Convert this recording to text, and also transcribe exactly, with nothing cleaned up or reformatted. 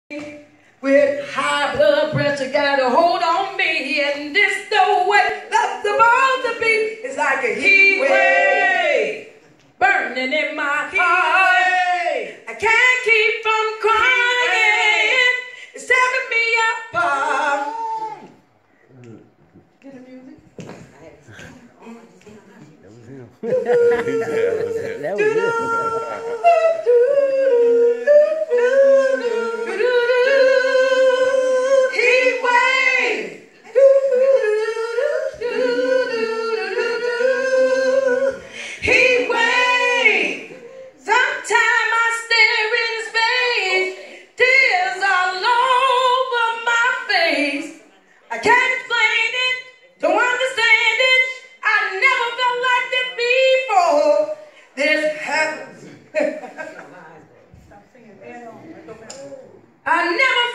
With high blood pressure, got a hold on me, and this the way that's supposed to be. It's like a heat wave burning in my heart. I can't keep from crying. It's tearing me apart. Get the music. That was it. I can't explain it, don't understand it. I never felt like this before. This happens. I never